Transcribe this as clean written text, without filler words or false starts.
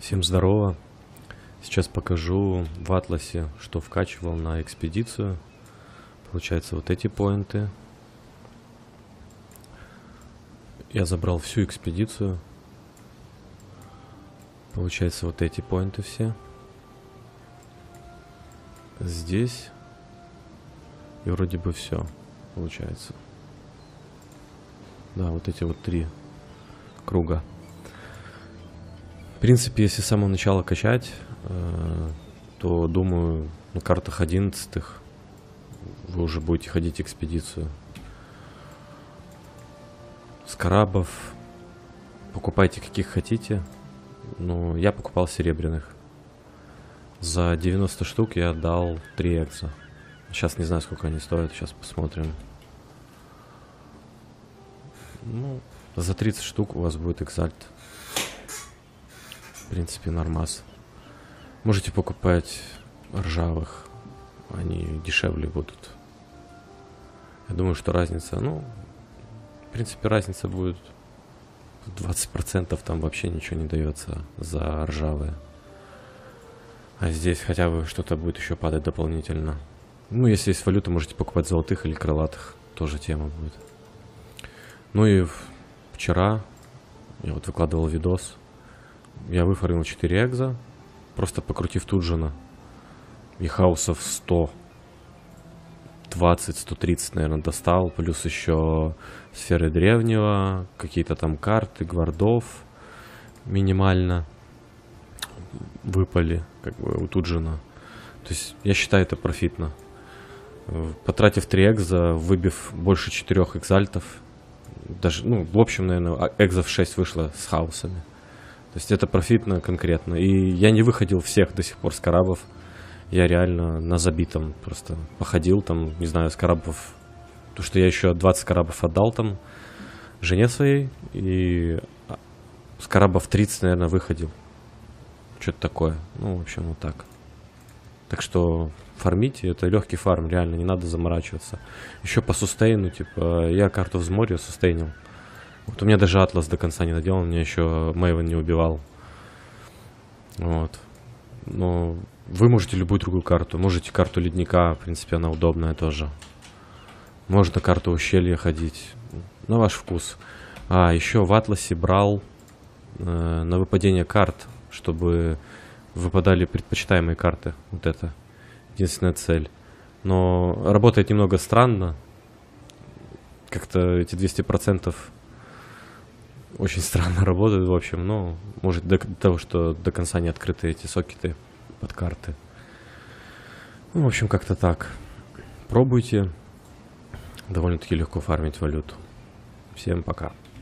Всем здорово! Сейчас покажу в атласе, что вкачивал на экспедицию. Получается, вот эти поинты. Я забрал всю экспедицию. Получается, вот эти поинты все. Здесь. И вроде бы все получается. Да, вот эти вот 3 круга. В принципе, если с самого начала качать, то, думаю, на картах 11-х вы уже будете ходить экспедицию. Скарабов покупайте каких хотите. Но я покупал серебряных. За 90 штук я отдал 3 экза. Сейчас не знаю, сколько они стоят. Сейчас посмотрим. Ну, за 30 штук у вас будет экзальт. В принципе, нормас. Можете покупать ржавых. Они дешевле будут. Я думаю, что разница, ну, в принципе, разница будет 20%, там вообще ничего не дается за ржавые. А здесь хотя бы что-то будет еще падать дополнительно. Ну, если есть валюта, можете покупать золотых или крылатых. Тоже тема будет. Ну и вчера я вот выкладывал видос. Я выфармил 4 экза, просто покрутив Туджина. И хаусов 120-130, наверное, достал. Плюс еще сферы древнего, какие-то там карты, гвардов минимально выпали, как бы, у Туджина. То есть я считаю, это профитно. Потратив 3 экза, выбив больше 4 экзальтов, даже, ну, в общем, наверное, экзов 6 вышло с хаусами. То есть это профитно конкретно. И я не выходил всех до сих пор скарабов. Я реально на забитом просто походил там, не знаю, скарабов. То, что я еще 20 скарабов отдал там жене своей. И скарабов 30, наверное, выходил. Что-то такое. Ну, в общем, вот так. Так что фармите. Это легкий фарм, реально, не надо заморачиваться. Еще по сустейну, типа, я карту взморья сустейнил. Вот у меня даже атлас до конца не наделал, меня еще Мэйвен не убивал. Вот. Но вы можете любую другую карту. Можете карту ледника, в принципе, она удобная тоже. Можно карту ущелья ходить. На ваш вкус. А, еще в атласе брал на выпадение карт, чтобы выпадали предпочитаемые карты. Вот это единственная цель. Но работает немного странно. Как-то эти 200% очень странно работают, в общем, но может до того, что до конца не открыты эти сокеты под карты. Ну, в общем, как-то так. Пробуйте. Довольно-таки легко фармить валюту. Всем пока.